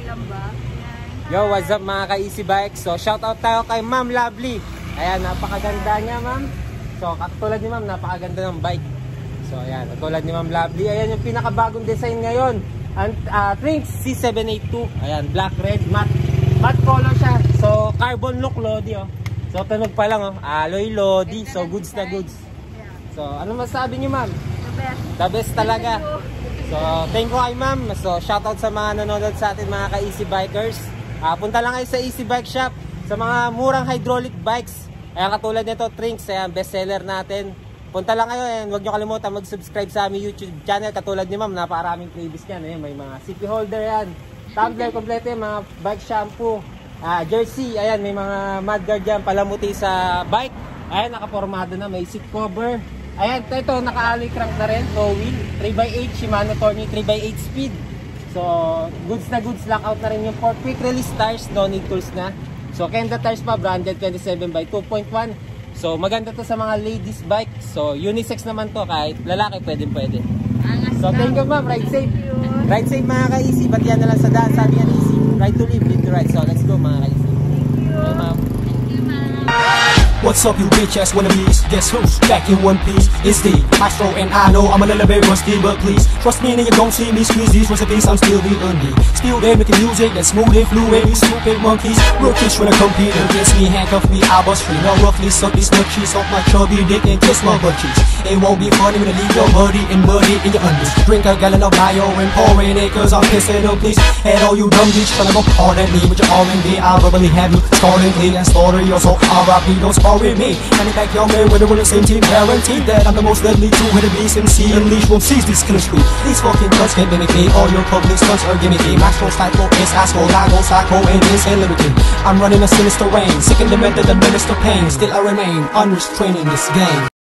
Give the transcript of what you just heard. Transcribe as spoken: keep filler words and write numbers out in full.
lang ba? Yo, what's up mga ka-Easy Bike? So, shoutout tayo kay Ma'am Lovely. Ayan, napakaganda niya, ma'am. So, katulad ni ma'am, napakaganda ng bike. So, ayan, katulad ni Ma'am Lovely. Ayan yung pinakabagong design ngayon. And, uh, Trinx C seven eighty-two. Ayan, black, red, matte. Matte color siya. So, carbon look, Lodi, oh. So, tunog pa lang, oh. Alloy, Lodi. So, goods na goods. So, ano masabi niyo, ma'am? The best. The best talaga. So, thank you kay ma'am. So, shoutout sa mga nanonood sa atin, mga ka-Easy Bikers. Uh, punta lang kayo sa Easy Bike Shop sa mga murang hydraulic bikes. Ayan, katulad nito, Trinx. Ayan, bestseller natin. Punta lang kayo, and huwag nyo kalimutan mag-subscribe sa aming YouTube channel. Katulad ni ma'am, napakaraming freebies yan. Ayan, may mga C P holder yan. Tumbler, kompleto yan, mga bike shampoo. Uh, jersey, ayan, may mga mudguard yan, palamuti sa bike. Ayan, nakapormado na, may seat cover. Ayan, ito, naka-alloy crank na rin, low wheel, three by eight, Shimano Tourney three by eight speed. So, goods na goods, lockout na rin yung port. Quick release tires, no need tools na. So, Kenda tires pa, branded twenty-seven by two point one. So, maganda to sa mga ladies bike. So, unisex naman to, kahit lalaki, pwede pwede. So, thank you ma'am, ride safe. Ride safe mga ka-Easy, batiyan na lang sa daan, sabi yan easy. Ride to live, live to ride. So, let's go mga ka-Easy. Thank you. Okay, ma'am. Thank you, ma'am. What's up, you bitch ass wannabes? Guess who's back in one piece? It's the Maestro, and I know I'm a little bit rusty, but please trust me, nigga, don't see me squeeze these recipes. I'm still the undie, still there making music that's smooth and fluid. You stupid monkeys, real kids tryna compete against me, handcuff me, I bust free. Now roughly suck these nut cheese off my chubby dick and kiss my butt cheeks. It won't be funny when I leave your buddy and buddy in your undies. Drink a gallon of mayo and pour in it, cause I'm pissing up, please. And all you dumb bitch tryna go hard at me with your R and B, I'll probably have you starting clean and slaughter your soul. R I P, don't spar with me. And back your man when we're the same team, guaranteed that I'm the most deadly two-headed beast M C. Unleash won't seize this killer street. These fucking cuts can't mimic me. All your public stunts are gimmicky. Maestro psycho is asshole, I go psycho and insane limited. I'm running a sinister reign, sick and demented, administer pain. Still I remain unrestrained in this game.